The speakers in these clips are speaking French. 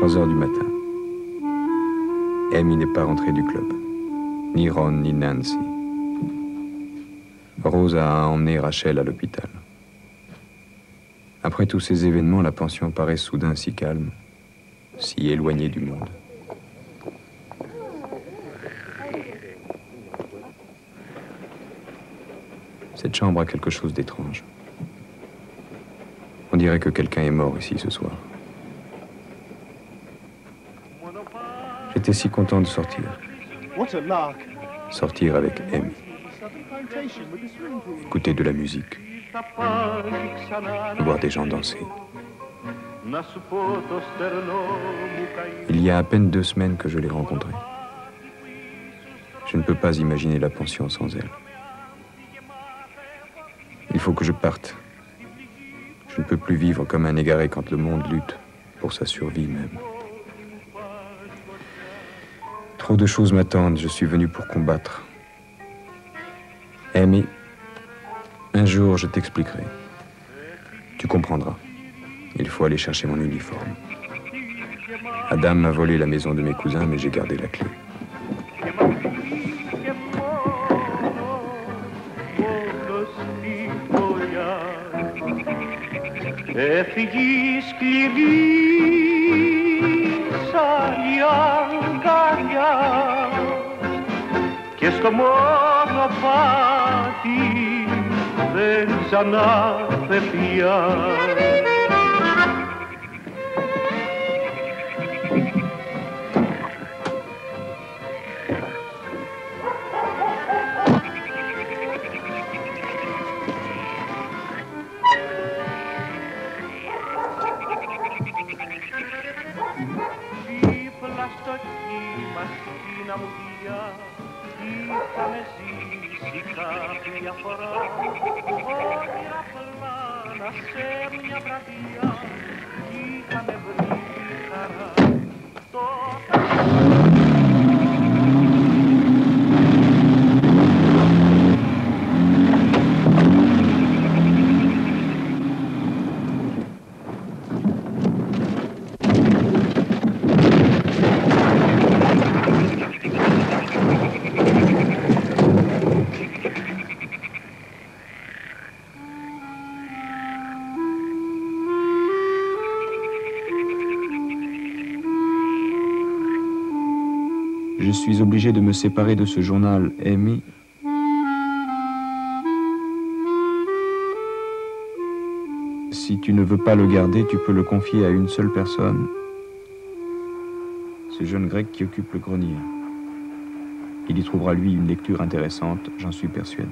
3 heures du matin. Amy n'est pas rentrée du club. Ni Ron, ni Nancy. Rose a emmené Rachel à l'hôpital. Après tous ces événements, la pension paraît soudain si calme, si éloignée du monde. Cette chambre a quelque chose d'étrange. On dirait que quelqu'un est mort ici ce soir. J'étais si content de sortir. Sortir avec Amy. Écouter de la musique. Voir des gens danser. Il y a à peine 2 semaines que je l'ai rencontrée. Je ne peux pas imaginer la pension sans elle. Il faut que je parte. Je ne peux plus vivre comme un égaré quand le monde lutte pour sa survie même. Trop de choses m'attendent, je suis venu pour combattre. Amy, un jour je t'expliquerai. Tu comprendras. Il faut aller chercher mon uniforme. Adam m'a volé la maison de mes cousins, mais j'ai gardé la clé. Έφυγη σκληρή σαν η αγκαλιά και στο μονοπάτι δεν ξαναφεύγει πια. Είχαμε ζήσει κάποια φορά όνειρα πλάνα σε μια βραδιά είχαμε βρει χαρά Je suis obligé de me séparer de ce journal, Amy. Si tu ne veux pas le garder, tu peux le confier à une seule personne. Ce jeune grec qui occupe le grenier. Il y trouvera, lui, une lecture intéressante, j'en suis persuadé.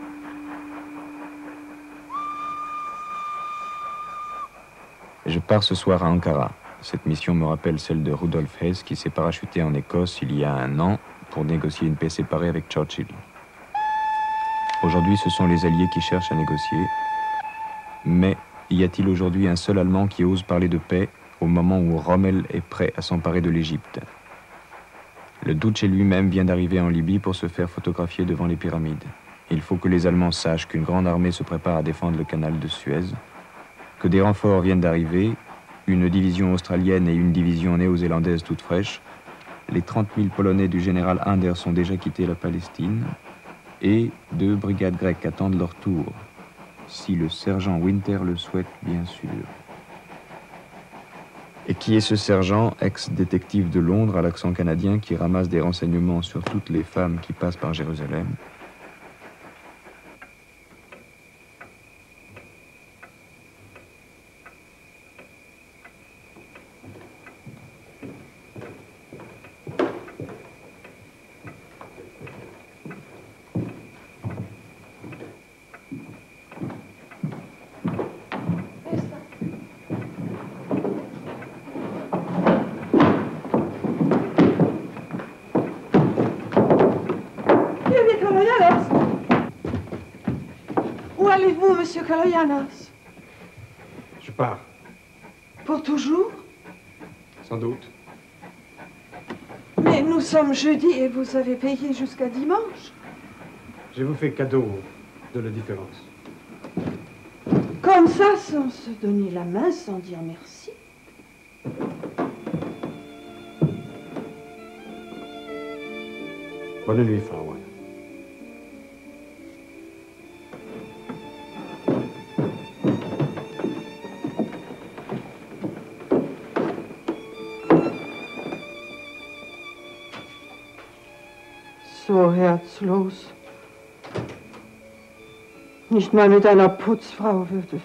Je pars ce soir à Ankara. Cette mission me rappelle celle de Rudolf Hess qui s'est parachuté en Écosse il y a 1 an pour négocier une paix séparée avec Churchill. Aujourd'hui, ce sont les Alliés qui cherchent à négocier. Mais y a-t-il aujourd'hui un seul Allemand qui ose parler de paix au moment où Rommel est prêt à s'emparer de l'Égypte? Le Duce lui-même vient d'arriver en Libye pour se faire photographier devant les pyramides. Il faut que les Allemands sachent qu'une grande armée se prépare à défendre le canal de Suez, que des renforts viennent d'arriver, une division australienne et une division néo-zélandaise toute fraîche. Les 30 000 Polonais du général Anders ont déjà quitté la Palestine et 2 brigades grecques attendent leur tour, si le sergent Winter le souhaite, bien sûr. Et qui est ce sergent, ex-détective de Londres à l'accent canadien, qui ramasse des renseignements sur toutes les femmes qui passent par Jérusalem? Où allez-vous, monsieur Kaloyanos? Je pars. Pour toujours? Sans doute. Mais nous sommes jeudi et vous avez payé jusqu'à dimanche. Je vous fais cadeau de la différence. Comme ça, sans se donner la main, sans dire merci. Bonne nuit, Frau Warner. So herzlos. Nicht mal mit einer Putzfrau würdest.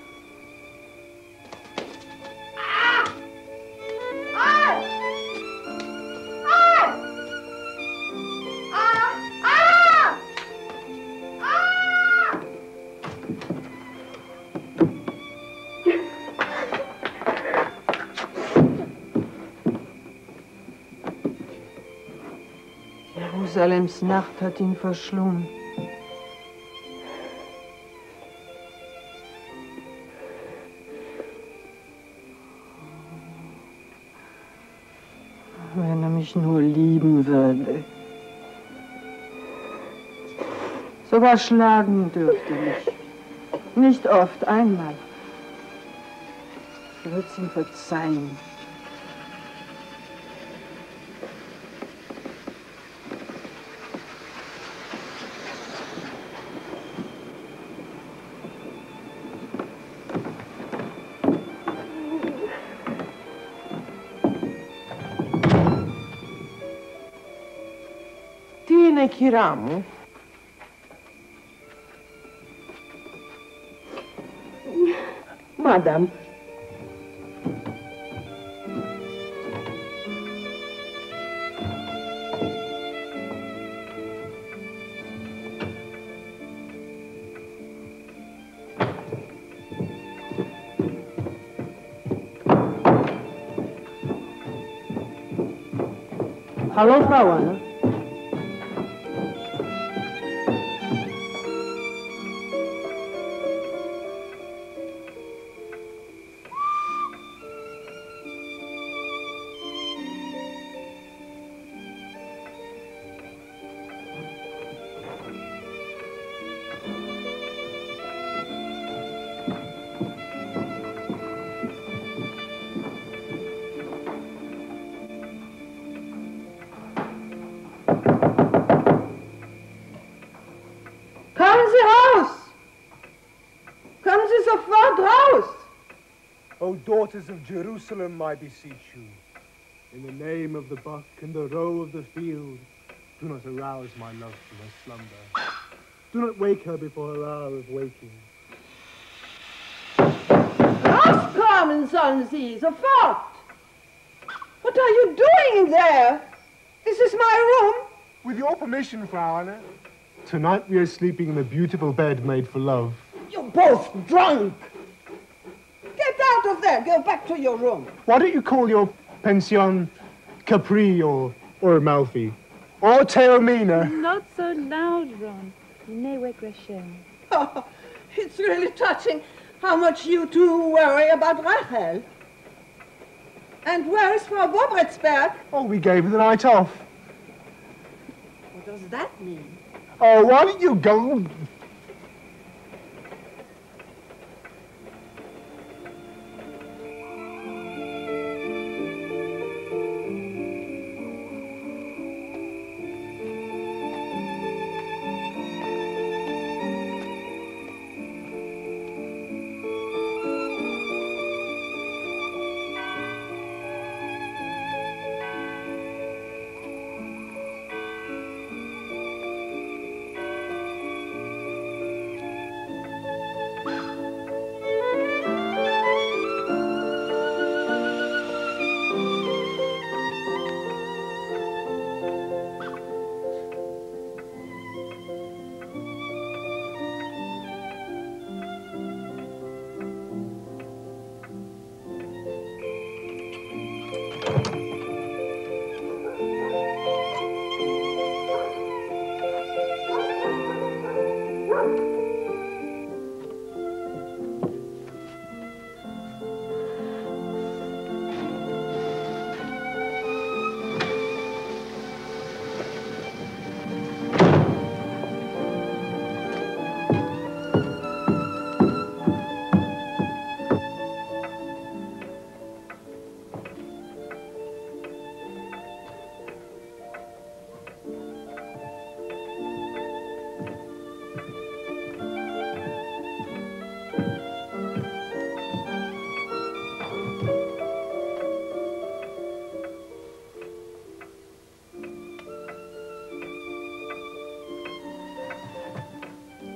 Jerusalems Nacht hat ihn verschlungen. Wenn er mich nur lieben würde. Sogar schlagen dürfte mich. Nicht oft, einmal. Ich würde es ihm verzeihen. Tine Kiramu. Madam. Hallo, Frau Warner. Kommen Sie raus! Kommen Sie sofort raus! O daughters of Jerusalem, I beseech you, in the name of the buck and the roe of the field, do not arouse my love from her slumber. Do not wake her before her hour of waking. Rauskommen sollen Sie, sofort! What are you doing there? This is my room. With your permission, Frau Anna, tonight we are sleeping in a beautiful bed made for love. You're both drunk. Get out of there. Go back to your room. Why don't you call your pension Capri or Amalfi? Or Taormina? Not so loud, Ron. You may wake Rachel. Oh, it's really touching how much you two worry about Rachel. And where is Frau Bobretsberg? Oh, we gave her the night off. What does that mean? Oh, why don't you go?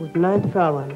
Good night, Farewell.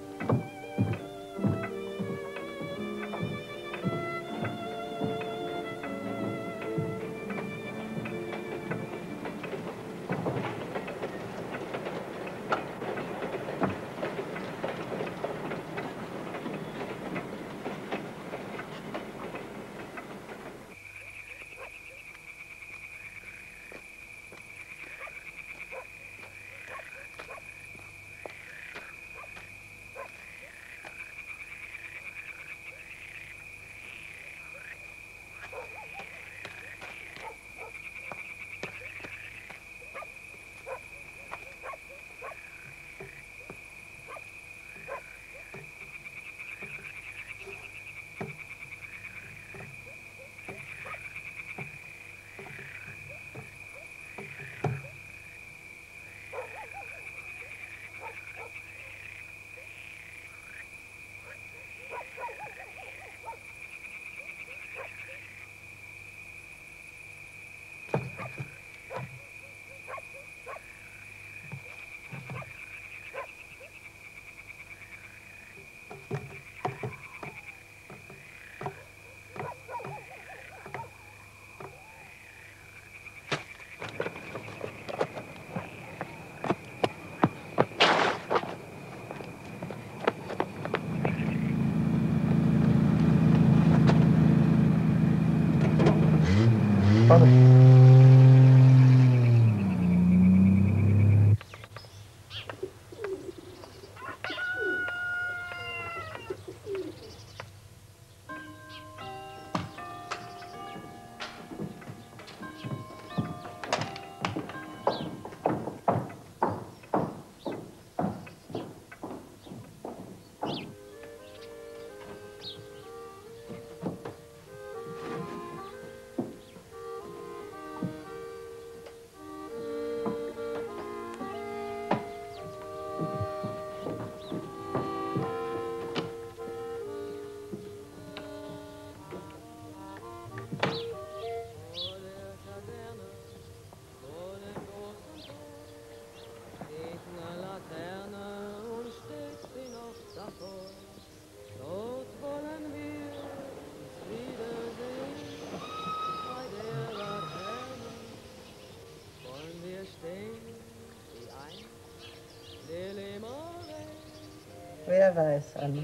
Wer weiß, Anne.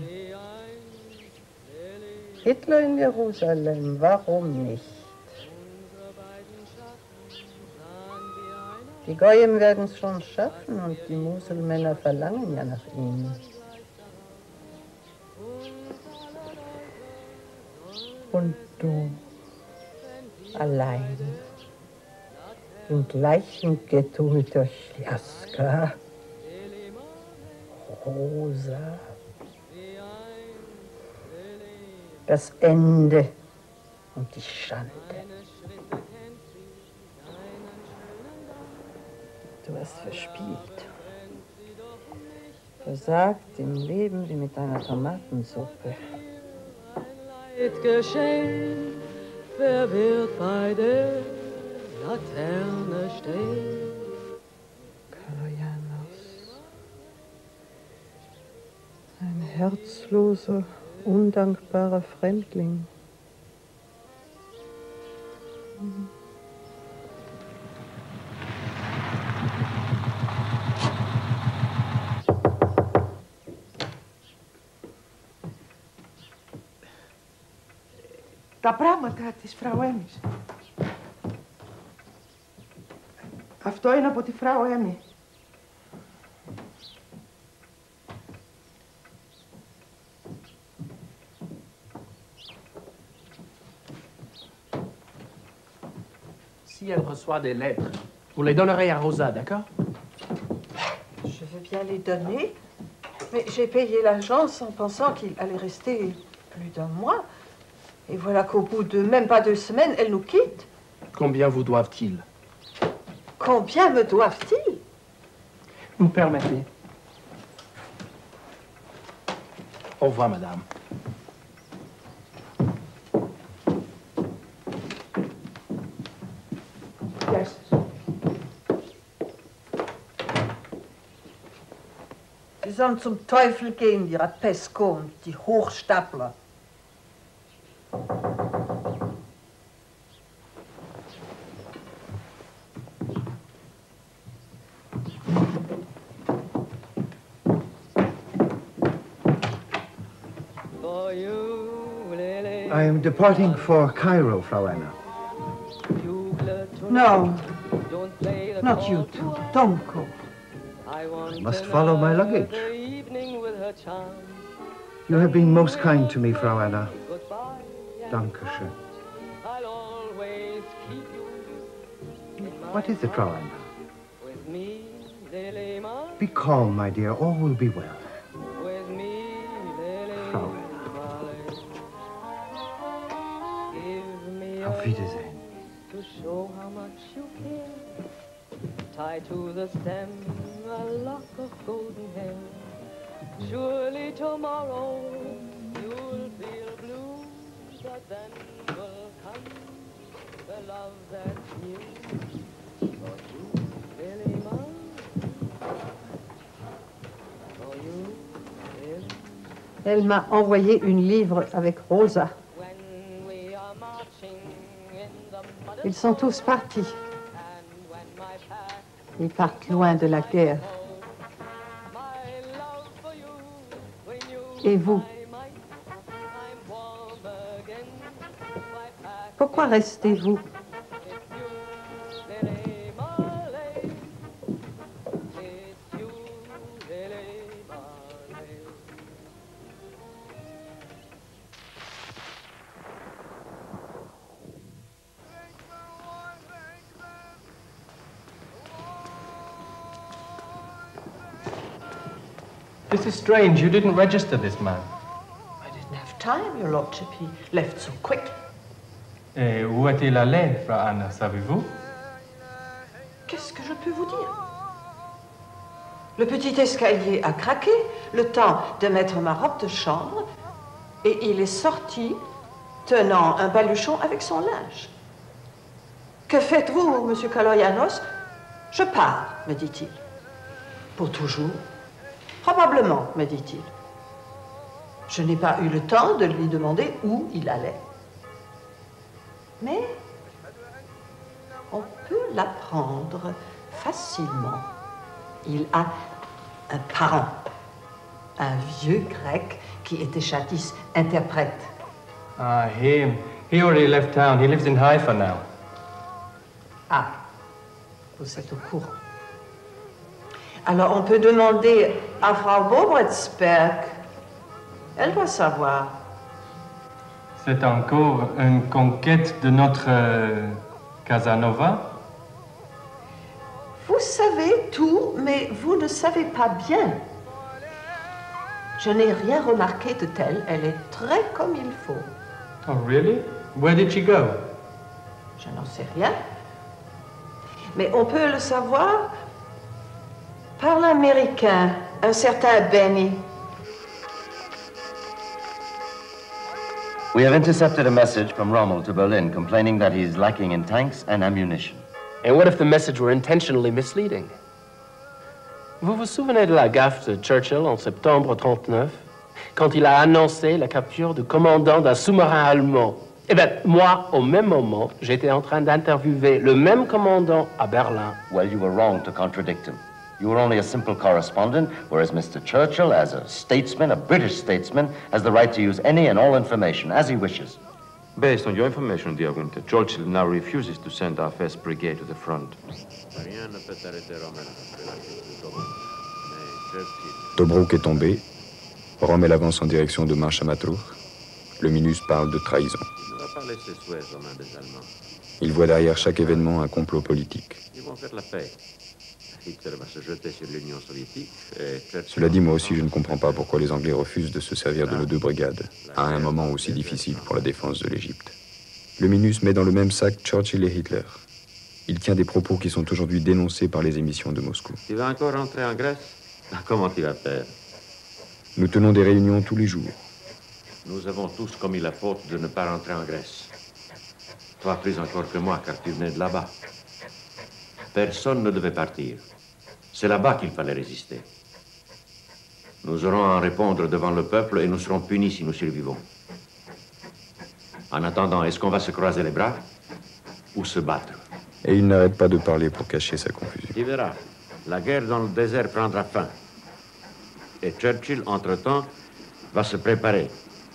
Hitler in Jerusalem, warum nicht? Die Goyim werden es schon schaffen und die Muselmänner verlangen ja nach ihm. Und du, allein, im gleichen Ghetto mit der Schlaska, Rosa, das Ende und die Schande. Du hast verspielt, versagt im Leben wie mit einer Tomatensuppe. Leid geschehen, wer wird bei der Laterne stehen? Kaloyanos, ein herzloser, undankbarer Fremdling. Τα πράγματα της Φράου Έμις. Αυτό είναι από τη Φράου Έμι. Si elle reçoit des lettres, vous les donnerez à Rosa, d'accord? Je veux bien les donner, mais j'ai payé l'agence en pensant qu'il allait rester plus d'un mois. Et voilà qu'au bout de même pas 2 semaines, elle nous quitte. Combien vous doivent-ils? Combien me doivent-ils? Vous permettez? Au revoir, madame. Γεια σας. Die sollen zum Teufel gehen, die Peskon, die Hochstapler. I am departing for Cairo, Frau Anna. No, not you two. Don't go. I must follow my luggage. You have been most kind to me, Frau Anna. Dankeschön. What is it, Frau Anna? Be calm, my dear. All will be well. Frau Anna. Auf Wiedersehen. To show how much you care, tie to the stem a lock of golden hair. Surely tomorrow you'll feel blue, but then will come the love that's new. For you, really mine. For you, really. Elle m'a envoyé une livre avec Rosa. Ils sont tous partis. Ils partent loin de la guerre. Et vous? Pourquoi restez-vous? This is strange. You didn't register this man. I didn't have time, your lordship. He left so quick. Et où est-il allé, Frau Anna, savez-vous? Qu'est-ce que je peux vous dire? Le petit escalier a craqué, le temps de mettre ma robe de chambre, et il est sorti tenant un baluchon avec son linge. Que faites-vous, monsieur Kaloyanos? Je pars, me dit-il. Pour toujours? Probablement, me dit-il. Je n'ai pas eu le temps de lui demander où il allait. Mais on peut l'apprendre facilement. Il a un parent, un vieux grec qui était jadis interprète. Ah, him. He already left town. He lives in Haifa now. Ah, vous êtes au courant. Alors on peut demander à Frau Bobretsberg. Elle doit savoir. C'est encore une conquête de notre Casanova? Vous savez tout, mais vous ne savez pas bien. Je n'ai rien remarqué de tel. Elle est très comme il faut. Oh, really? Where did she go? Je n'en sais rien. Mais on peut le savoir par l'Américain, un certain Benny. We have intercepted a message from Rommel to Berlin complaining that he's lacking in tanks and ammunition. And what if the message were intentionally misleading? Vous vous souvenez de la gaffe de Churchill en septembre 1939, quand il a annoncé la capture du commandant d'un sous-marin allemand? Eh bien, moi, au même moment, j'étais en train d'interviewer le même commandant à Berlin. Well, you were wrong to contradict him. You were only a simple correspondent, whereas Mr. Churchill, as a statesman, a British statesman, has the right to use any and all information as he wishes. Based on your information, dear Winter, Churchill now refuses to send our first brigade to the front. Tobruk est tombé. Rommel avance en direction de Marshamatur. Le Minus parle de trahison. Il voit derrière chaque événement un complot politique. Ils vont faire la paix. Hitler va se jeter sur l'Union soviétique. Cela dit, moi aussi, je ne comprends pas pourquoi les Anglais refusent de se servir de nos deux brigades à un moment aussi difficile pour la défense de l'Égypte. Le Minus met dans le même sac Churchill et Hitler. Il tient des propos qui sont aujourd'hui dénoncés par les émissions de Moscou. Tu vas encore rentrer en Grèce? Comment tu vas faire? Nous tenons des réunions tous les jours. Nous avons tous commis la faute de ne pas rentrer en Grèce. Toi plus encore que moi, car tu venais de là-bas. Personne ne devait partir. C'est là-bas qu'il fallait résister. Nous aurons à en répondre devant le peuple et nous serons punis si nous survivons. En attendant, est-ce qu'on va se croiser les bras ou se battre? Et il n'arrête pas de parler pour cacher sa confusion. Tu verras, la guerre dans le désert prendra fin. Et Churchill, entre-temps, va se préparer.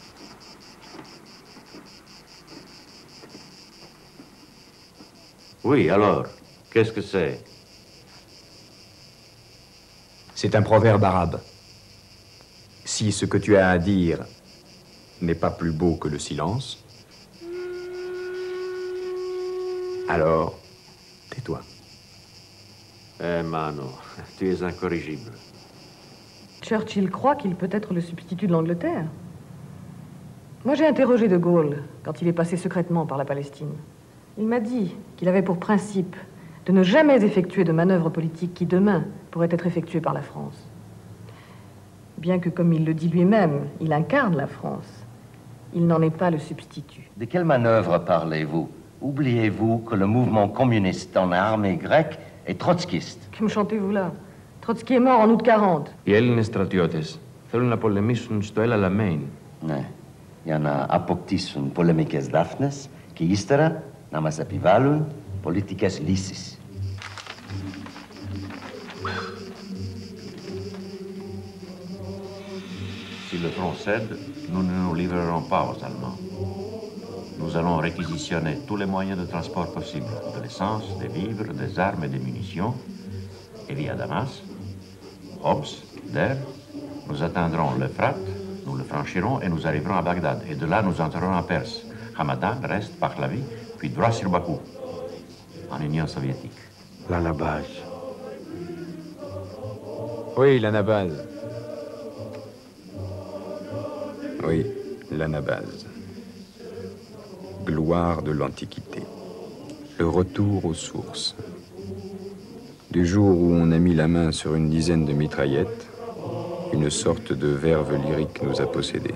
Oui, alors, qu'est-ce que c'est? C'est un proverbe arabe. Si ce que tu as à dire n'est pas plus beau que le silence, alors tais-toi. Eh, Mano, tu es incorrigible. Churchill croit qu'il peut être le substitut de l'Angleterre. Moi, j'ai interrogé De Gaulle quand il est passé secrètement par la Palestine. Il m'a dit qu'il avait pour principe de ne jamais effectuer de manœuvres politiques qui, demain, pourraient être effectuées par la France. Bien que, comme il le dit lui-même, il incarne la France, il n'en est pas le substitut. De quelle manœuvre parlez-vous? Oubliez-vous que le mouvement communiste dans l'armée grecque est trotskiste? Que me chantez-vous là? Trotsky est mort en août 40. Οι Έλληνες στρατιώτες θέλουν να πολεμήσουν στο El Alamein. Ναι. Για να αποκτήσουν πολεμικές δάφνες και ύστερα να μας επιβάλλουν πολιτικές λύσεις. Si le front cède, nous ne nous livrerons pas aux Allemands. Nous allons réquisitionner tous les moyens de transport possibles, de l'essence, des vivres, des armes et des munitions, et via Damas, Homs, Der, nous atteindrons l'Euphrate, nous le franchirons et nous arriverons à Bagdad. Et de là, nous entrerons en Perse. Hamadan reste Pahlavi, puis droit sur Bakou, en Union soviétique. L'anabase. Oui, l'anabase. Oui, l'anabase. Gloire de l'Antiquité. Le retour aux sources. Du jour où on a mis la main sur une dizaine de mitraillettes, une sorte de verve lyrique nous a possédés.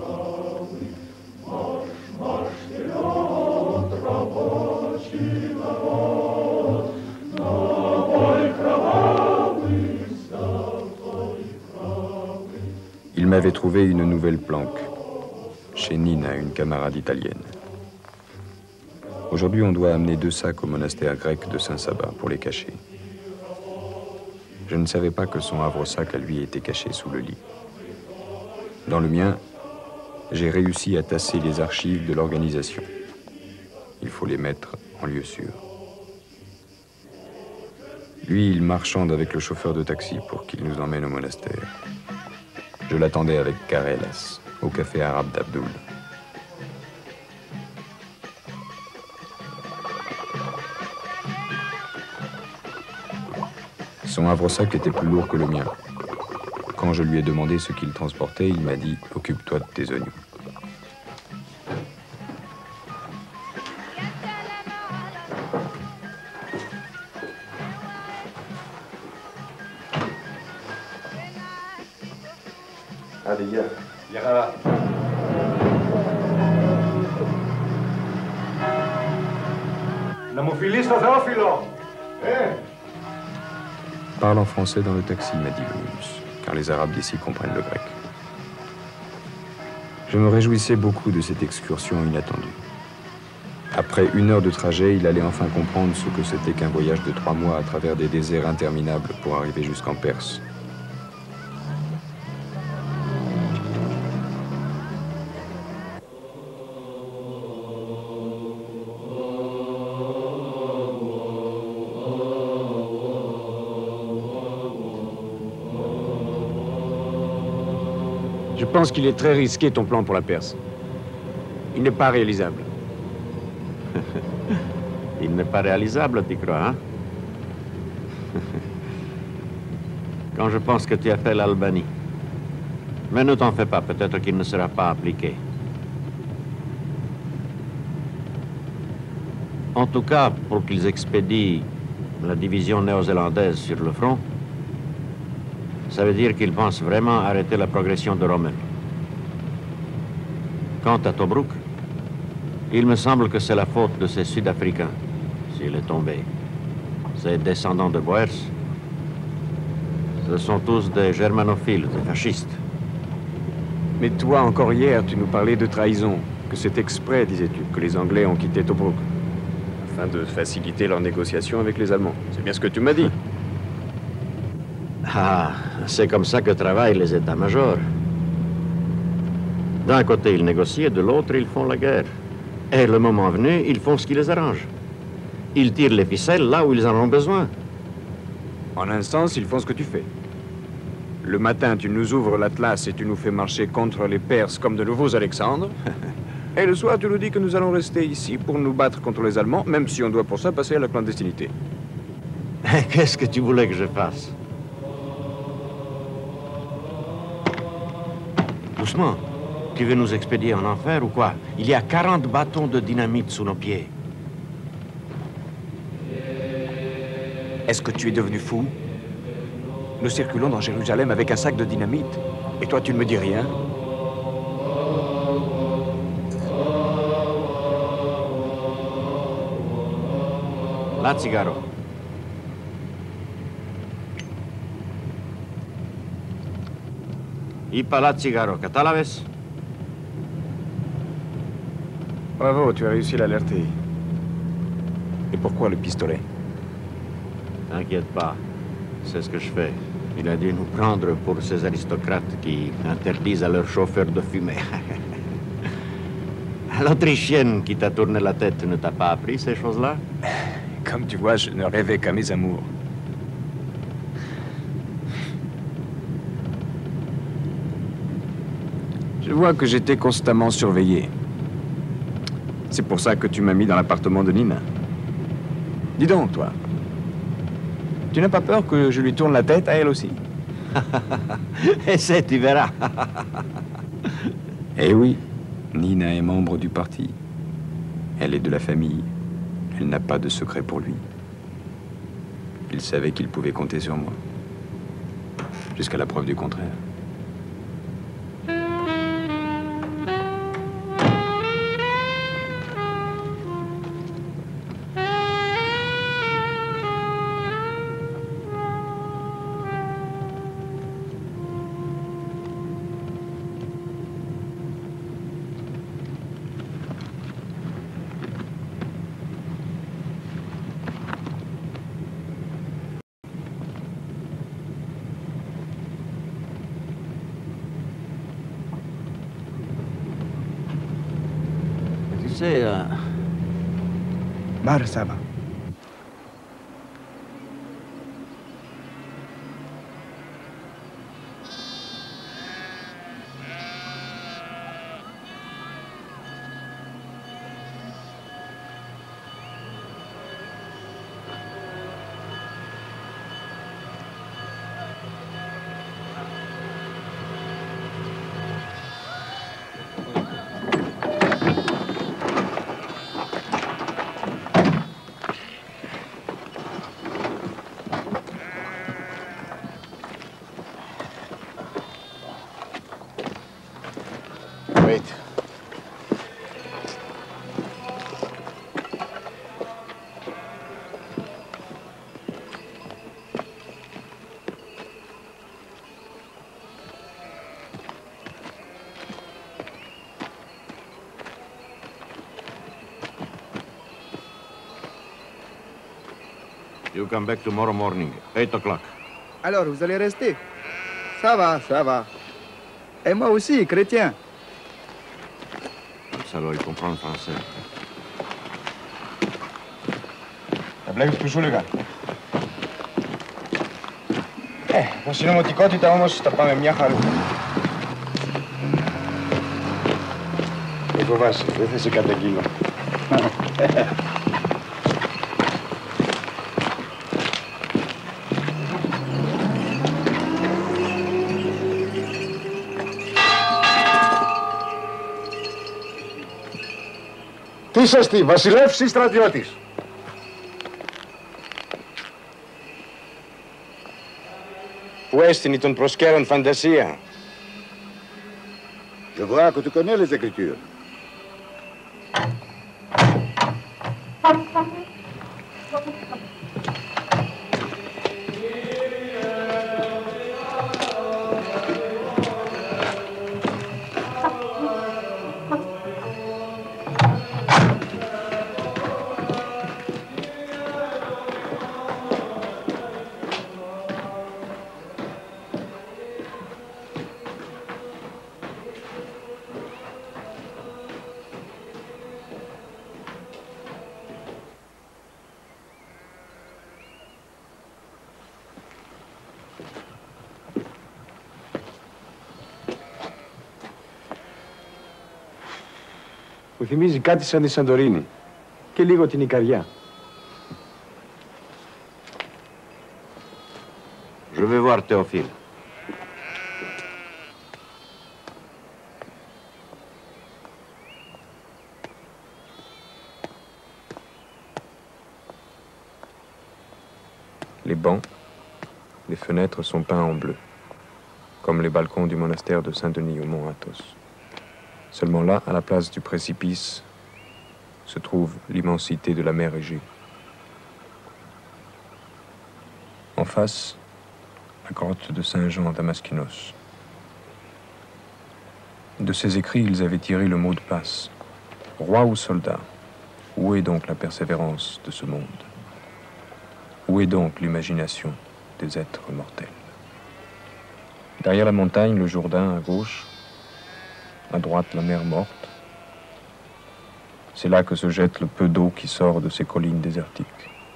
Il m'avait trouvé une nouvelle planque, chez Nina, une camarade italienne. Aujourd'hui, on doit amener 2 sacs au monastère grec de Saint-Saba pour les cacher. Je ne savais pas que son havre-sac à lui était caché sous le lit. Dans le mien, j'ai réussi à tasser les archives de l'organisation. Il faut les mettre en lieu sûr. Lui, il marchande avec le chauffeur de taxi pour qu'il nous emmène au monastère. Je l'attendais avec Karelas, au café arabe d'Abdoul. Son havre-sac était plus lourd que le mien. Quand je lui ai demandé ce qu'il transportait, il m'a dit « Occupe-toi de tes oignons ». Allez, viens. Να μου φιλείς το Θεόφιλο! Parle en français dans le taxi, m'a dit Yunus, car les Arabes d'ici comprennent le grec. Je me réjouissais beaucoup de cette excursion inattendue. Après 1 heure de trajet, il allait enfin comprendre ce que c'était qu'un voyage de 3 mois à travers des déserts interminables pour arriver jusqu'en Perse. Je pense qu'il est très risqué, ton plan pour la Perse. Il n'est pas réalisable. Il n'est pas réalisable, tu crois, hein? Quand je pense que tu as fait l'Albanie. Mais ne t'en fais pas, peut-être qu'il ne sera pas appliqué. En tout cas, pour qu'ils expédient la division néo-zélandaise sur le front, ça veut dire qu'ils pensent vraiment arrêter la progression de Rommel. Quant à Tobruk, il me semble que c'est la faute de ces Sud-Africains, s'il est tombé. Ces descendants de Boers, ce sont tous des germanophiles, des fascistes. Mais toi, encore hier, tu nous parlais de trahison. Que c'est exprès, disais-tu, que les Anglais ont quitté Tobruk. Afin de faciliter leurs négociations avec les Allemands. C'est bien ce que tu m'as dit. Ah, c'est comme ça que travaillent les états-majors. D'un côté, ils négocient, et de l'autre, ils font la guerre. Et le moment venu, ils font ce qui les arrange. Ils tirent les ficelles là où ils en ont besoin. En un sens, ils font ce que tu fais. Le matin, tu nous ouvres l'Atlas et tu nous fais marcher contre les Perses comme de nouveaux Alexandres. Et le soir, tu nous dis que nous allons rester ici pour nous battre contre les Allemands, même si on doit pour ça passer à la clandestinité. Qu'est-ce que tu voulais que je fasse? Doucement. Tu veux nous expédier en enfer ou quoi? Il y a 40 bâtons de dynamite sous nos pieds. Est-ce que tu es devenu fou? Nous circulons dans Jérusalem avec un sac de dynamite. Et toi, tu ne me dis rien? La cigaro. Ipa la cigaro. Catalaves? Bravo, tu as réussi à l'alerter. Et pourquoi le pistolet? T'inquiète pas. C'est ce que je fais. Il a dû nous prendre pour ces aristocrates qui interdisent à leurs chauffeurs de fumer. L'Autrichienne qui t'a tourné la tête ne t'a pas appris ces choses-là? Comme tu vois, je ne rêvais qu'à mes amours. Je vois que j'étais constamment surveillé. C'est pour ça que tu m'as mis dans l'appartement de Nina. Dis donc, toi. Tu n'as pas peur que je lui tourne la tête à elle aussi? Essaie, tu verras. Eh oui, Nina est membre du parti. Elle est de la famille. Elle n'a pas de secret pour lui. Il savait qu'il pouvait compter sur moi. Jusqu'à la preuve du contraire. C'est... Marhaba. Wait. You come back tomorrow morning, 8 o'clock. Alors, vous allez rester? Ça va, ça va. Et moi aussi, chrétien. Le salaud, il comprend le français. Τα βλέπεις που σου έλεγα. Με συνωμοτικότητα όμως τα πάμε μια χαρούδα. Μη φοβάσαι, δεν θα σε καταγγείλω. Τι είσαστε, τι, βασιλεύς ή στρατιώτης? Où est-ce ton proskeren fantasia? Je vois que tu connais les écritures. Μου θυμίζει κάτι σαν τη Σαντορίνη και λίγο την Ικαριά. Je vais voir Théophile. Les bancs, les fenêtres sont peints en bleu, comme les balcons du monastère de Saint-Denis au mont Athos. Seulement là, à la place du précipice, se trouve l'immensité de la mer Égée. En face, la grotte de Saint-Jean à Damaskinos. De ces écrits, ils avaient tiré le mot de passe. Roi ou soldat, où est donc la persévérance de ce monde? Où est donc l'imagination des êtres mortels? Derrière la montagne, le Jourdain à gauche, à droite la mer morte. C'est là que se jette le peu d'eau qui sort de ces collines désertiques.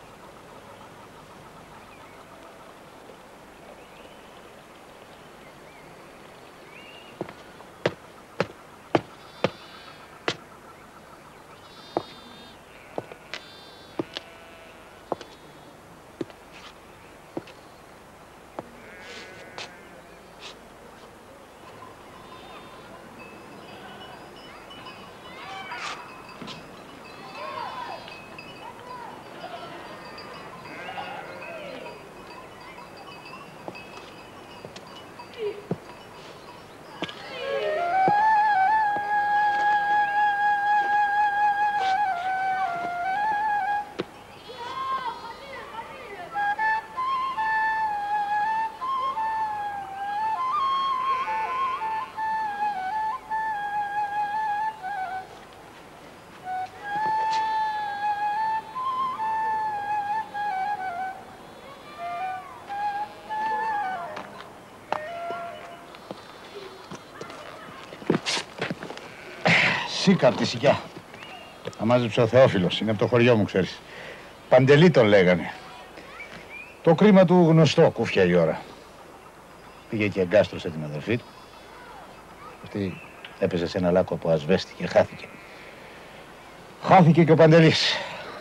Σίκα, απ' τη Σικιά. Τα μάζεψε ο Θεόφιλος, είναι από το χωριό μου, ξέρεις. Παντελή τον λέγανε. Το κρίμα του γνωστό, κούφια η ώρα. Πήγε και εγκάστρωσε την αδερφή του. Αυτή έπαιζε σε ένα λάκκο από ασβέστη και χάθηκε. Χάθηκε και ο Παντελής.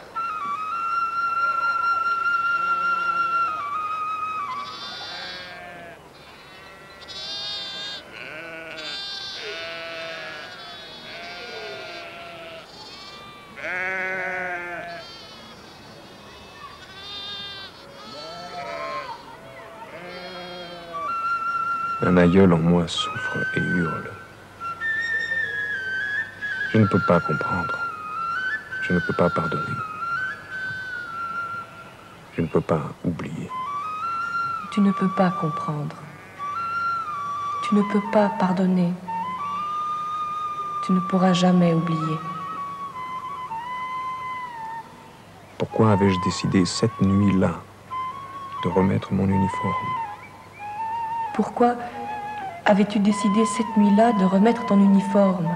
Un aïeul en moi souffre et hurle. Je ne peux pas comprendre. Je ne peux pas pardonner. Je ne peux pas oublier. Tu ne peux pas comprendre. Tu ne peux pas pardonner. Tu ne pourras jamais oublier. Pourquoi avais-je décidé cette nuit-là de remettre mon uniforme? Pourquoi avais-tu décidé cette nuit-là de remettre ton uniforme?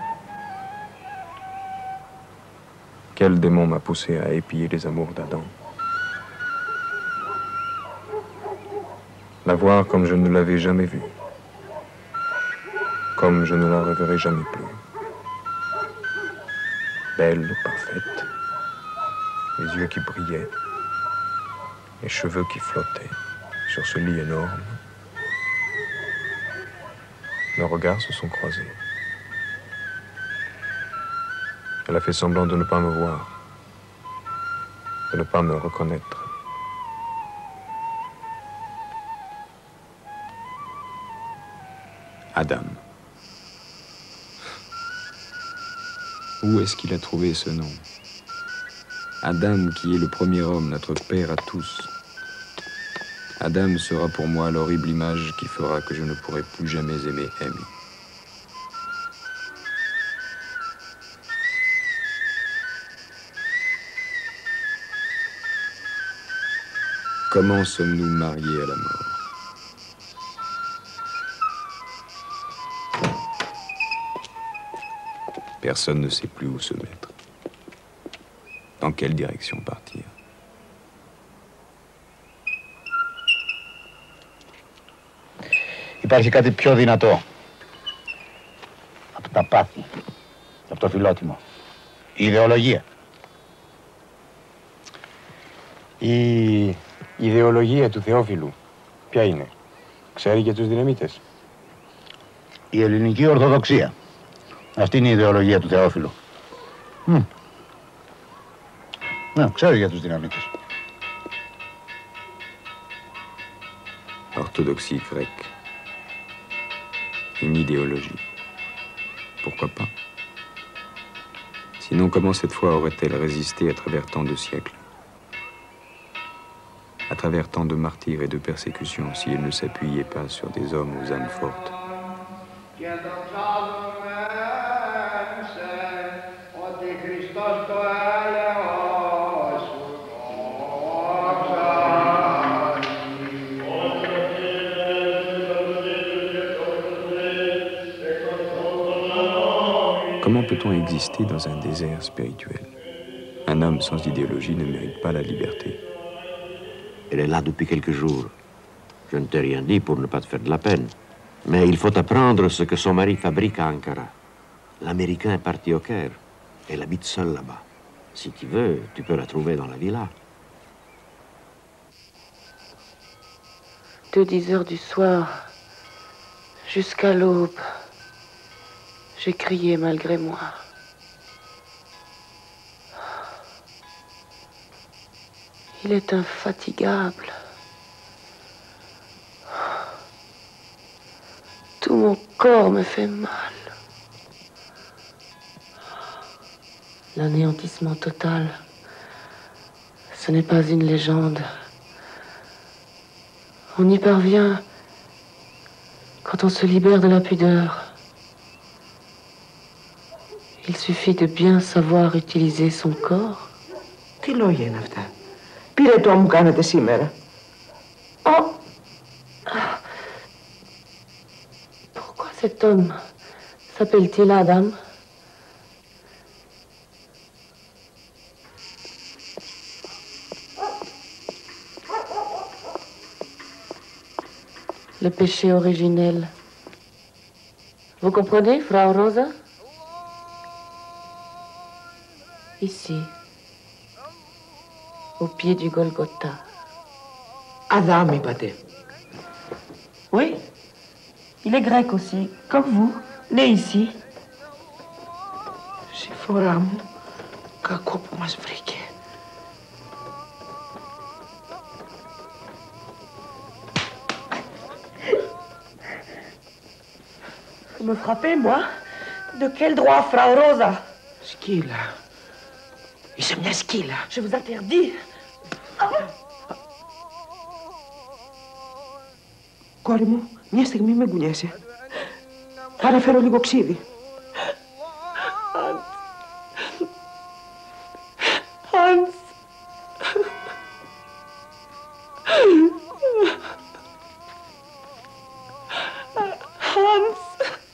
Quel démon m'a poussé à épier les amours d'Adam? La voir comme je ne l'avais jamais vue, comme je ne la reverrai jamais plus. Belle, parfaite, les yeux qui brillaient, les cheveux qui flottaient sur ce lit énorme. Nos regards se sont croisés. Elle a fait semblant de ne pas me voir, de ne pas me reconnaître. Adam. Où est-ce qu'il a trouvé ce nom? Adam, qui est le premier homme, notre père à tous. Adam sera pour moi l'horrible image qui fera que je ne pourrai plus jamais aimer Amy. Comment sommes-nous mariés à la mort? Personne ne sait plus où se mettre. Dans quelle direction partir? Υπάρχει κάτι πιο δυνατό από τα πάθη, από το φιλότιμο. Η ιδεολογία. Η ιδεολογία του Θεόφιλου ποια είναι? Ξέρει για τους δυναμίτες? Η ελληνική ορθοδοξία. Αυτή είναι η ιδεολογία του Θεόφιλου. Ναι, ξέρει για τους δυναμίτες. Orthodoxie grecque. Une idéologie. Pourquoi pas? Sinon, comment cette foi aurait-elle résisté à travers tant de siècles? À travers tant de martyrs et de persécutions, si elle ne s'appuyait pas sur des hommes aux âmes fortes? Comment peut-on exister dans un désert spirituel? Un homme sans idéologie ne mérite pas la liberté. Elle est là depuis quelques jours. Je ne t'ai rien dit pour ne pas te faire de la peine. Mais il faut apprendre ce que son mari fabrique à Ankara. L'Américain est parti au Caire. Elle habite seule là-bas. Si tu veux, tu peux la trouver dans la villa. De 10 heures du soir jusqu'à l'aube, j'ai crié malgré moi. Il est infatigable. Tout mon corps me fait mal. L'anéantissement total, ce n'est pas une légende. On y parvient quand on se libère de la pudeur. Il suffit de bien savoir utiliser son corps. Τι λόγια είναι αυτά? Πήρε το μου κάνετε σήμερα. Pourquoi cet homme s'appelle-t-il Adam? Le péché originel. Vous comprenez, Frau Rosa? Ici, au pied du Golgotha. Adam, είπατε. Oui, il est grec aussi, comme vous, né ici. Συμφορά μου, κακό που μας βρήκε. Vous me frappez, moi? De quel droit, Frau Rosa? Σκύλα. Είσαι μια σκύλα. Je vous interdis. Κόρη μου, μια στιγμή με κουνιέσαι. Πάρε φέρω λίγο ξύδι. Hans. Hans.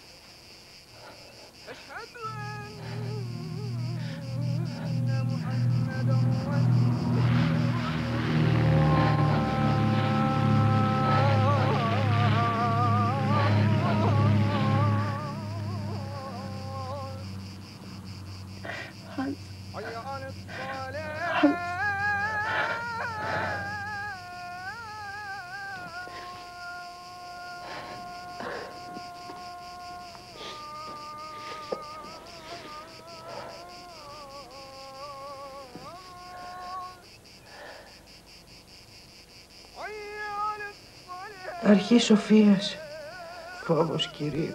Αρχή σοφίας. Φόβος Κυρίου.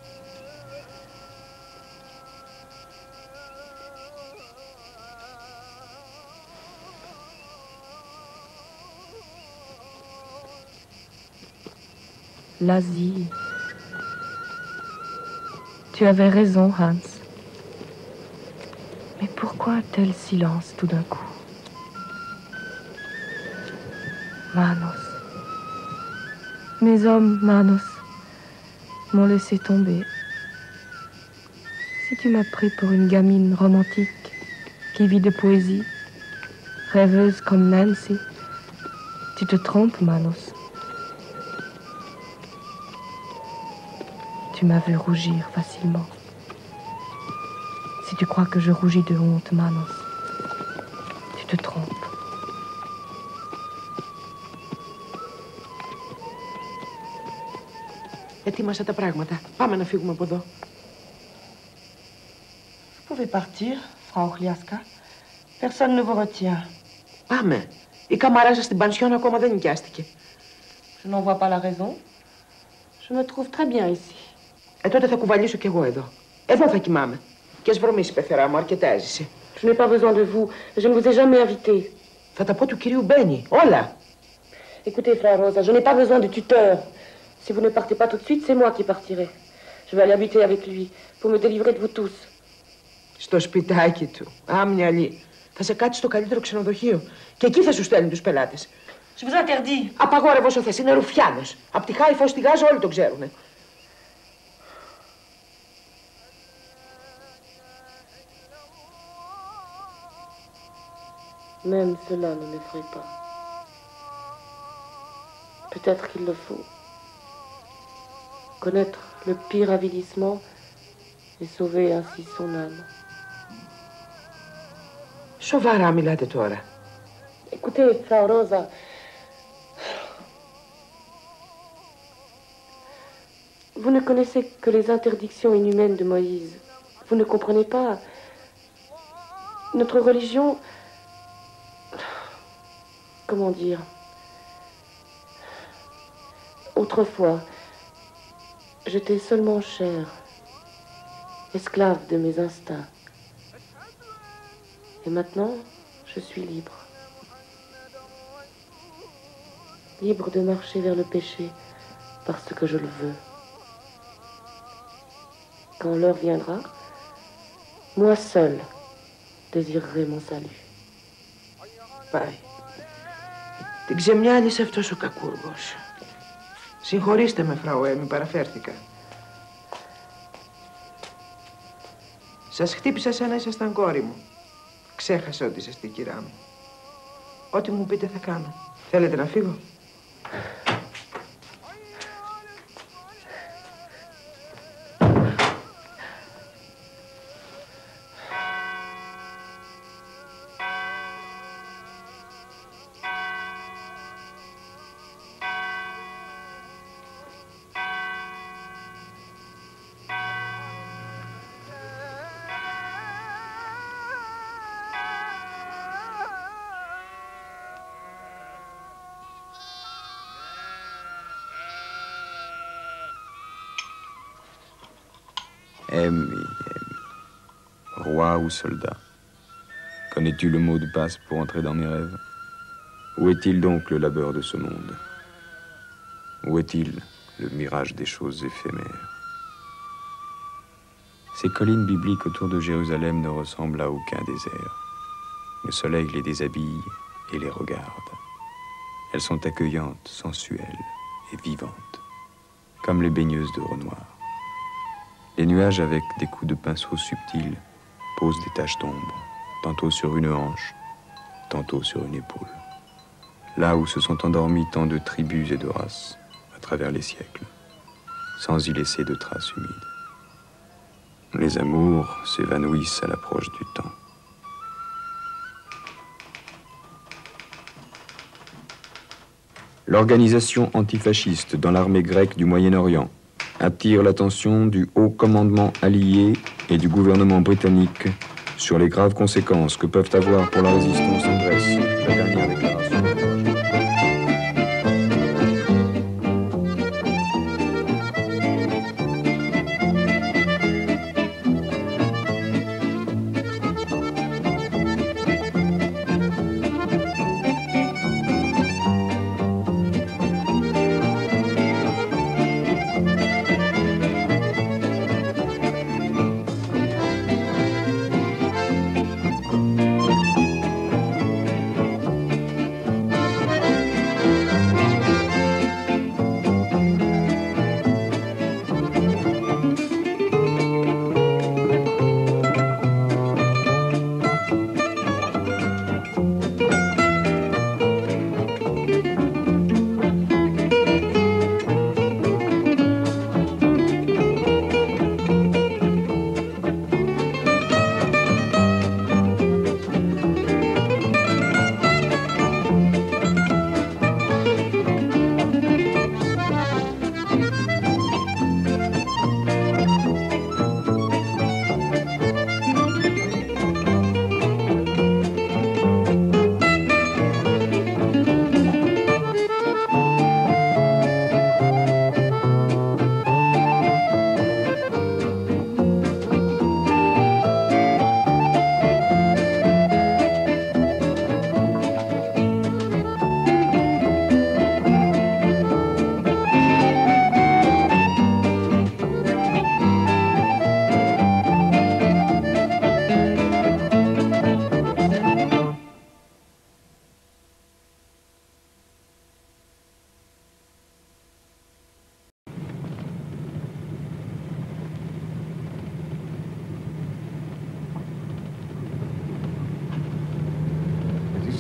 L'Asie. Tu avais raison, Hans. Mais pourquoi un tel silence tout d'un coup? Manos. Mes hommes, Manos, m'ont laissé tomber. Si tu m'as pris pour une gamine romantique qui vit de poésie, rêveuse comme Nancy, tu te trompes, Manos. tu m'as vu rougir facilement. Si tu crois que je rougis de honte, Manos, tu te trompes. Ετοίμασα τα πράγματα. Πάμε να φύγουμε από εδώ. Vous pouvez partir, Frau Chliaska. Personne ne vous retient. Πάμε. Η καμαρά σας στην πανσιόν ακόμα δεν νοικιάστηκε. Je n'en vois pas la raison. Je me trouve très bien ici. Τότε θα κουβαλήσω κι εγώ εδώ. Εδώ θα κοιμάμαι. Και ας βρωμίσει η πεθερά μου, αρκετά έζησε. Je n'ai pas besoin de vous. Je ne vous ai jamais invité. Θα τα πω του κυρίου Μπένι, όλα. Écoutez, Frère Rosa, je n'ai pas besoin de tuteur. Si vous ne partez pas tout de suite, c'est moi qui partirai. Je vais aller habiter avec lui pour me délivrer de vous tous. Στο σπιτάκι του. Άμυαλη. Θα σε κάτσει στο καλύτερο ξενοδοχείο. Και εκεί θα σου στέλνει τους πελάτες. Je vous interdis. Απαγόρευε όσο θες. Είναι ρουφιάνος. Απ' τη Χάιφα ως τη Γάζα όλοι το ξέρουνε. Même cela ne m'effraie pas. Peut-être qu'il le faut. Connaître le pire avilissement et sauver ainsi son âme. Σοβαρά μιλάτε τώρα. Écoutez, Frau Rosa. Vous ne connaissez que les interdictions inhumaines de Moïse. Vous ne comprenez pas. Notre religion... Comment dire? Autrefois, j'étais seulement chair, esclave de mes instincts. Et maintenant, je suis libre. Libre de marcher vers le péché parce que je le veux. Quand l'heure viendra, moi seul désirerai mon salut. Πάει. Την ξεμιάλισε αυτός ο κακούργος. Συγχωρήστε με, Φράου Έμι, παραφέρθηκα. Σας χτύπησα σαν να ήσασταν κόρη μου. Ξέχασα ότι είσαστε η κυρά μου. Ό,τι μου πείτε θα κάνω. Θέλετε να φύγω? Amy, roi ou soldat, connais-tu le mot de passe pour entrer dans mes rêves? Où est-il donc le labeur de ce monde? Où est-il le mirage des choses éphémères? Ces collines bibliques autour de Jérusalem ne ressemblent à aucun désert. Le soleil les déshabille et les regarde. Elles sont accueillantes, sensuelles et vivantes, comme les baigneuses de Renoir. Les nuages, avec des coups de pinceau subtils, posent des taches d'ombre, tantôt sur une hanche, tantôt sur une épaule. Là où se sont endormis tant de tribus et de races, à travers les siècles, sans y laisser de traces humides. Les amours s'évanouissent à l'approche du temps. L'organisation antifasciste dans l'armée grecque du Moyen-Orient attire l'attention du haut commandement allié et du gouvernement britannique sur les graves conséquences que peuvent avoir pour la résistance en Grèce la dernière déclaration de Georges.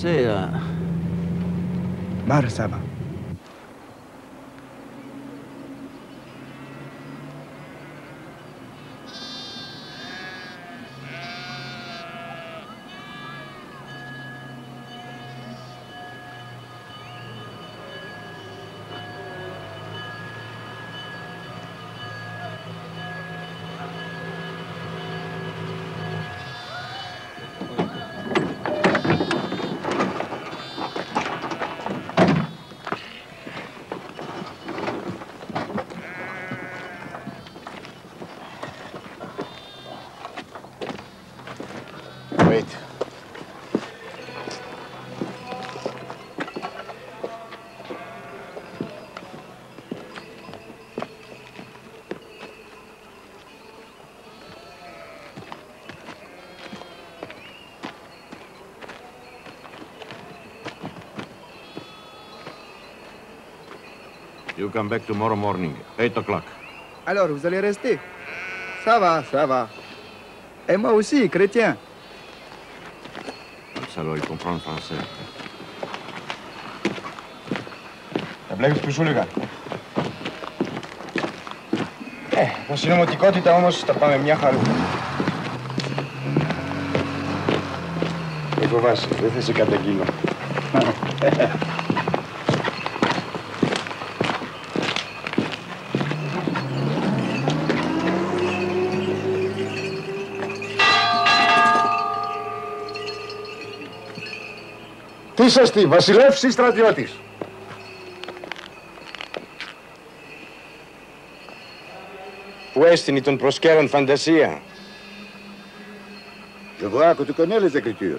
français. Mar, ça va. Wait. You come back tomorrow morning, 8 o'clock. Alors, vous allez rester? Ça va, ça va. Et moi aussi, chrétien. Ça doit, il comprend le français. Τα βλέπεις που σου έλεγα. Με συνωμοτικότητα όμως τα πάμε μια χαρά. Δεν φοβάσαι, δεν θα σε καταγγείλω. Τι σας τι, βασιλεύς ή στρατιώτης? Πού έστεινε τον προσκέραν φαντασία. Je vois que tu connais les écritures.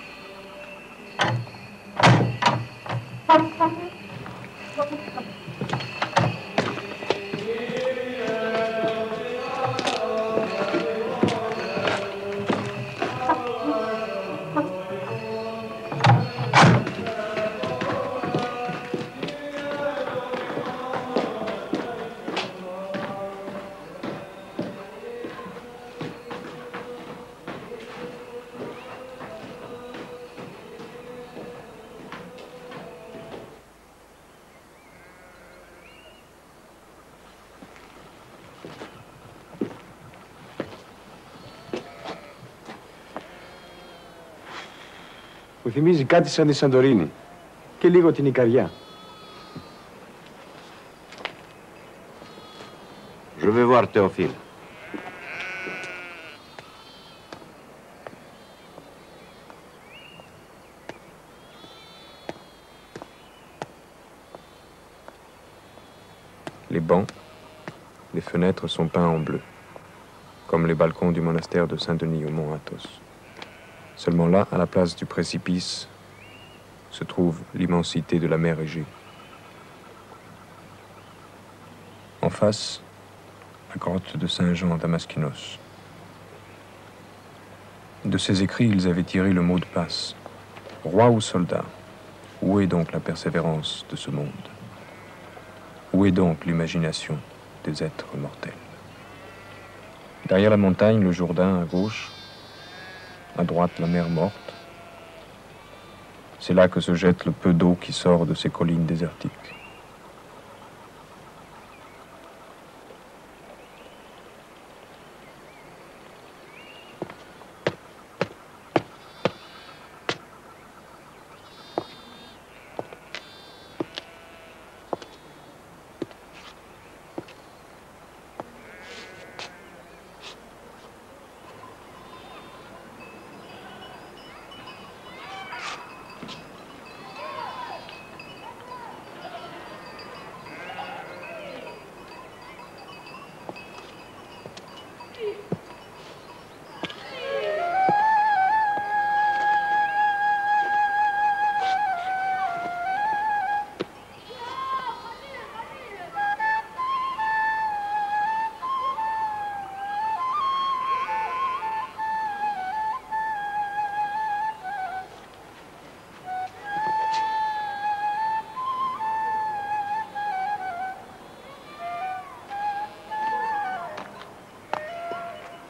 Μου θυμίζει κάτι σαν τη Σαντορίνη και λίγο την Ικαριά. Je vais voir Théophile. Les bancs, les fenêtres sont peints en bleu, comme les balcons du monastère de Saint-Denis au mont Athos. Seulement là, à la place du précipice, se trouve l'immensité de la mer Égée. En face, la grotte de Saint-Jean à Damaskinos. De ces écrits, ils avaient tiré le mot de passe. Roi ou soldat, où est donc la persévérance de ce monde? Où est donc l'imagination des êtres mortels? Derrière la montagne, le Jourdain à gauche, à droite la mer morte. C'est là que se jette le peu d'eau qui sort de ces collines désertiques.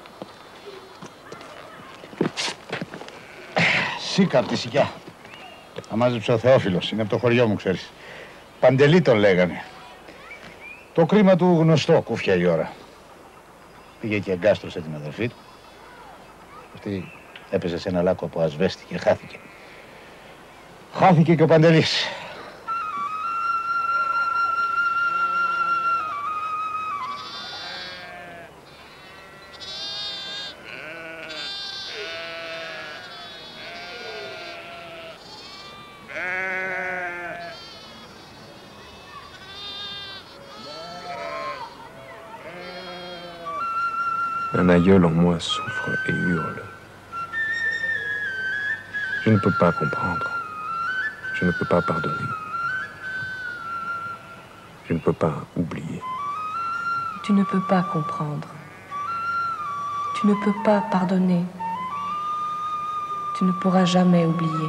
Σήκα απ' τη σικιά. Τα μάζεψε ο Θεόφιλος, είναι από το χωριό μου, ξέρεις. Παντελή τον λέγανε. Το κρίμα του γνωστό, κούφια η ώρα. Πήγε και εγκάστρωσε την αδερφή του. Αυτή έπεσε σε ένα λάκκο από ασβέστη και χάθηκε. Χάθηκε και ο Παντελής. Un aïeul en moi souffre et hurle. Je ne peux pas comprendre. Je ne peux pas pardonner. Je ne peux pas oublier. Tu ne peux pas comprendre. Tu ne peux pas pardonner. Tu ne pourras jamais oublier.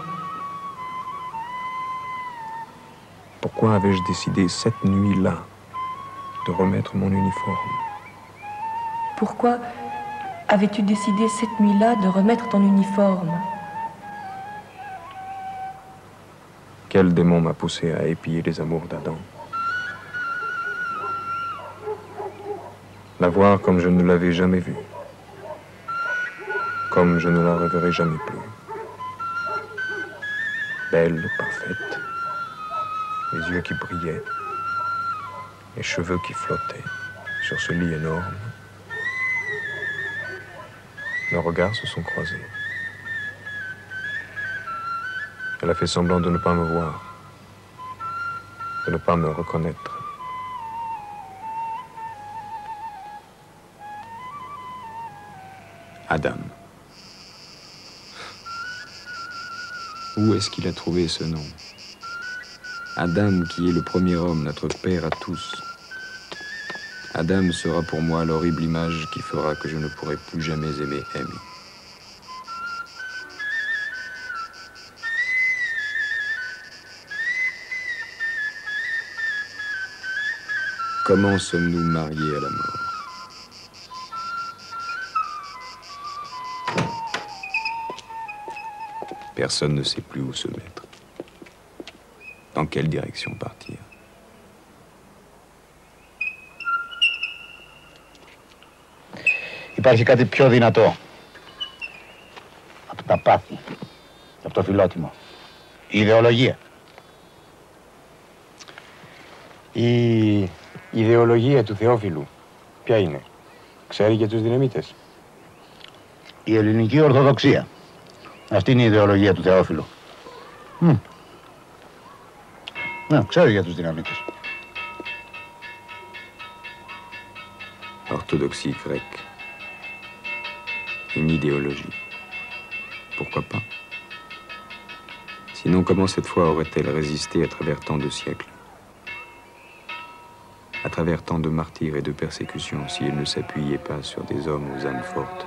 Pourquoi avais-je décidé cette nuit-là de remettre mon uniforme? Pourquoi avais-tu décidé cette nuit-là de remettre ton uniforme? Quel démon m'a poussé à épier les amours d'Adam? La voir comme je ne l'avais jamais vue, comme je ne la reverrai jamais plus. Belle, parfaite, les yeux qui brillaient, les cheveux qui flottaient sur ce lit énorme. Nos regards se sont croisés. Elle a fait semblant de ne pas me voir, de ne pas me reconnaître. Adam. Où est-ce qu'il a trouvé ce nom? Adam, qui est le premier homme, notre père à tous. Adam sera pour moi l'horrible image qui fera que je ne pourrai plus jamais aimer Amy. Comment sommes-nous mariés à la mort? Personne ne sait plus où se mettre. Dans quelle direction partir? Υπάρχει κάτι πιο δυνατό από τα πάθη και από το φιλότιμο. Η ιδεολογία. Η ιδεολογία του Θεόφιλου ποια είναι? Ξέρει για τους δυναμίτες? Η ελληνική ορθοδοξία. Αυτή είναι η ιδεολογία του Θεόφιλου. Ναι, ξέρει για τους δυναμίτες. Orthodoxie grecque. Une idéologie. Pourquoi pas? Sinon, comment cette foi aurait-elle résisté à travers tant de siècles? À travers tant de martyrs et de persécutions, si elle ne s'appuyait pas sur des hommes aux âmes fortes?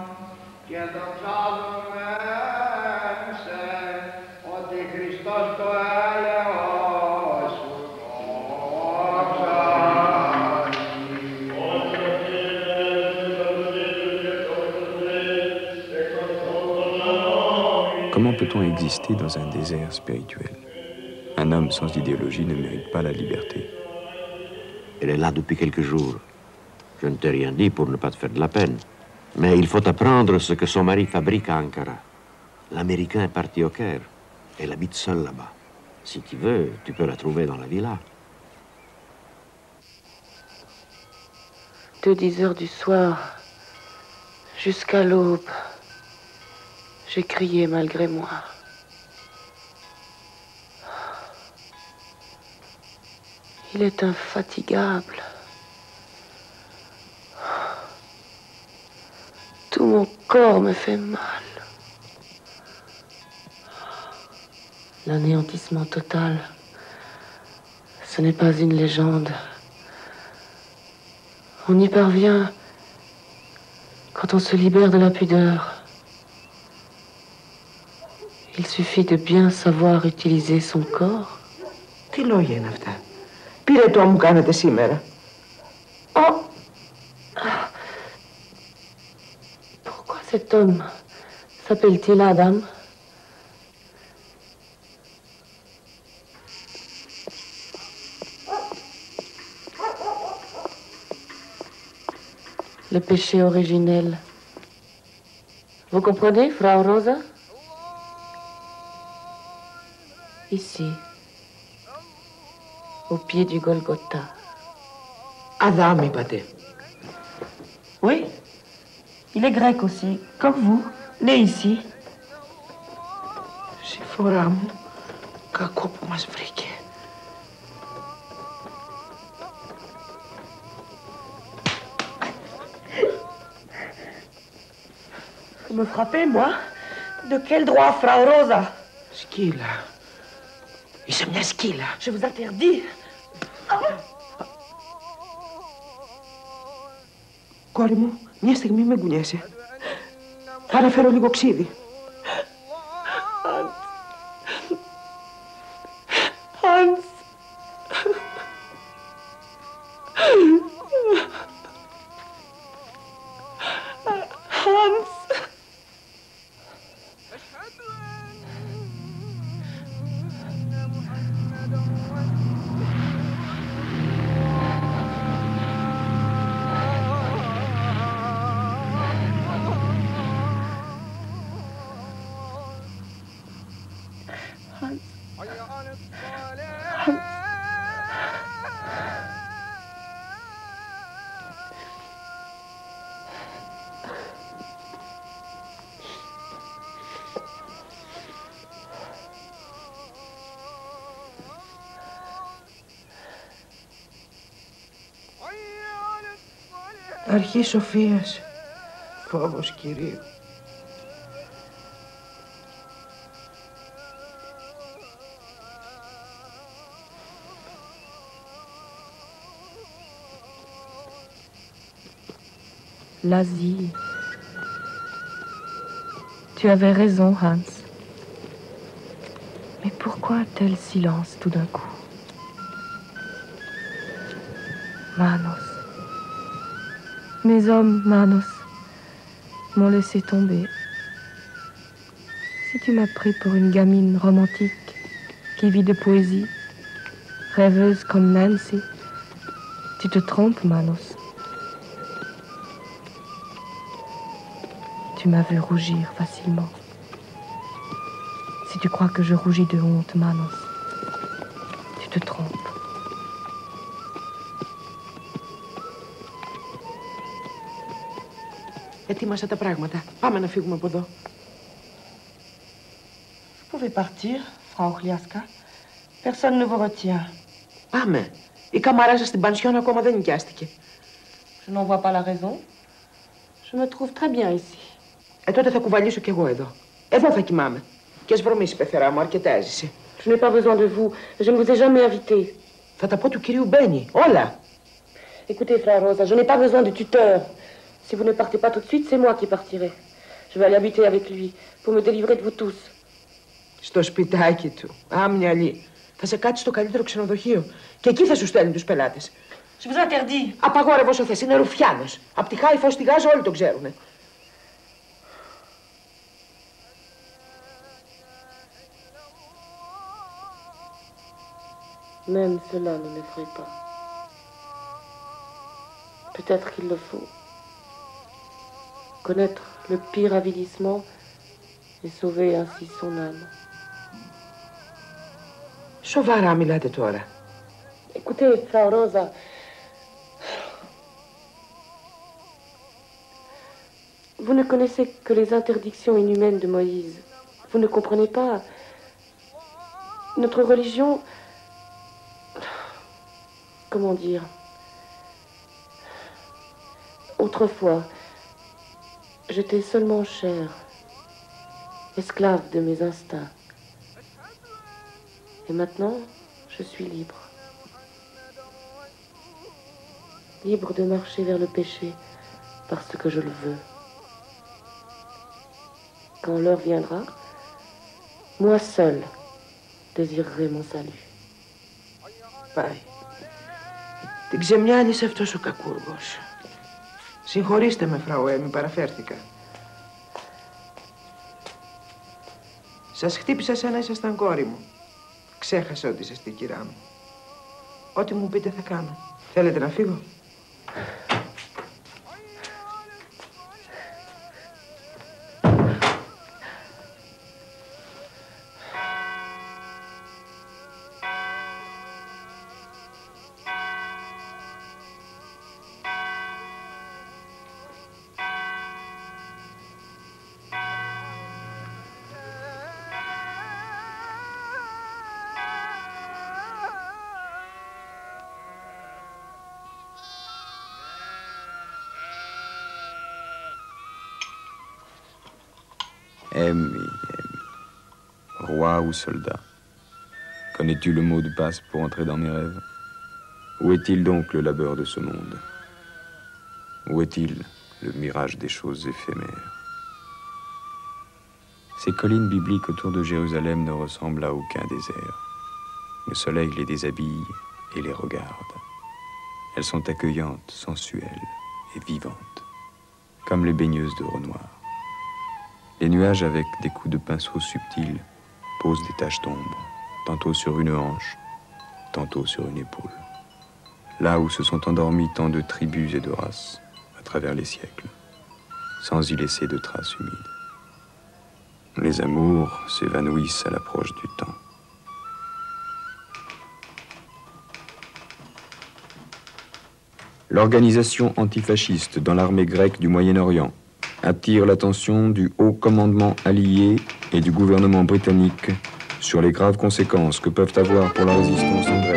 Comment peut-on exister dans un désert spirituel? Un homme sans idéologie ne mérite pas la liberté. Elle est là depuis quelques jours. Je ne t'ai rien dit pour ne pas te faire de la peine. Mais il faut apprendre ce que son mari fabrique à Ankara. L'Américain est parti au Caire. Elle habite seule là-bas. Si tu veux, tu peux la trouver dans la villa. De 10 heures du soir jusqu'à l'aube, j'ai crié malgré moi. Il est infatigable. Tout mon corps me fait mal. L'anéantissement total, ce n'est pas une légende. On y parvient quand on se libère de la pudeur. Il suffit de bien savoir utiliser son corps. Τι λόγια είναι αυτά? Πήρε το μου κάνετε σήμερα. Pourquoi cet homme s'appelle-t-il Adam? le péché originel. Vous comprenez, Frau Rosa? Ici, au pied du Golgotha. Adam, είπατε. Oui, il est grec aussi, comme vous, né ici. Συμφορά μου, κακό που μας βρήκε. Vous me frappez, moi? De quel droit, Frau Rosa? Σκύλα. Είσαι μια σκύλα. Je vous interdis. Κόρη μου, μια στιγμή με γκουνιέσαι. Θα να φέρω λίγο ξύδι. Hans. Hans. Αρχή σοφίας, φόβος Κυρίου. L'Asie. Tu avais raison, Hans. Mais pourquoi un tel silence tout d'un coup? Manos. Mes hommes, Manos, m'ont laissé tomber. Si tu m'as pris pour une gamine romantique qui vit de poésie, rêveuse comme Nancy, tu te trompes, Manos. Tu m'as vu rougir facilement. Si tu crois que je rougis de honte, Manos, tu te trompes. Ετοίμασα τα πράγματα. Πάμε να φύγουμε από εδώ. Vous pouvez partir, Frau Chliaska. Personne ne vous retient. Πάμε. Η καμαρά σας στην πανσιόν ακόμα δεν νοικιάστηκε. Je n'en vois pas la raison. Je me trouve très bien ici. Τότε θα κουβαλήσω κι εγώ εδώ. Εδώ θα κοιμάμαι. Και ας βρωμίσει η πεθερά μου, αρκετά έζησε. Je n'ai pas besoin de vous. Je ne vous ai jamais invité. Θα τα πω του κυρίου Μπένι. Όλα. Écoutez, Frau Rosa, je n'ai pas besoin de tuteur. Si vous ne partez pas tout de suite, c'est moi qui partirai. Je vais aller habiter avec lui, pour me délivrer de vous tous. Στο σπιτάκι του. Άμυαλη. Θα σε κάτσει στο καλύτερο ξενοδοχείο. Και εκεί θα σου στέλνει τους πελάτες. Je vous interdis. Απαγόρευε όσο θες. Είναι ρουφιάνος. Απ' τη Χάιφα ως τη Γάζα όλοι το ξέρουνε. Même cela ne m'effraie pas. Peut-être qu'il le faut. Connaître le pire avilissement et sauver ainsi son âme. Σοβαρά μιλάτε τώρα. Écoutez, Frau Rosa. Vous ne connaissez que les interdictions inhumaines de Moïse. Vous ne comprenez pas. Notre religion... Comment dire? Autrefois, j'étais seulement chair, esclave de mes instincts. Et maintenant, je suis libre. Libre de marcher vers le péché parce que je le veux. Quand l'heure viendra, moi seul désirerai mon salut. Πάει. Την ξεμιάνισε αυτός ο κακούργος. Συγχωρήστε με, Φράου Έμι, παραφέρθηκα. Σας χτύπησα σαν να ήσασταν κόρη μου. Ξέχασα ότι είσαστε η κυρά μου. Ό,τι μου πείτε θα κάνω. Θέλετε να φύγω? Aime et aime. Roi ou soldat? Connais-tu le mot de passe pour entrer dans mes rêves? Où est-il donc le labeur de ce monde? Où est-il le mirage des choses éphémères? Ces collines bibliques autour de Jérusalem ne ressemblent à aucun désert. Le soleil les déshabille et les regarde. Elles sont accueillantes, sensuelles et vivantes, comme les baigneuses de Renoir. Les nuages, avec des coups de pinceau subtils, posent des taches d'ombre, tantôt sur une hanche, tantôt sur une épaule. Là où se sont endormis tant de tribus et de races, à travers les siècles, sans y laisser de traces humides. Les amours s'évanouissent à l'approche du temps. L'organisation antifasciste dans l'armée grecque du Moyen-Orient attire l'attention du haut commandement allié et du gouvernement britannique sur les graves conséquences que peuvent avoir pour la résistance en Grèce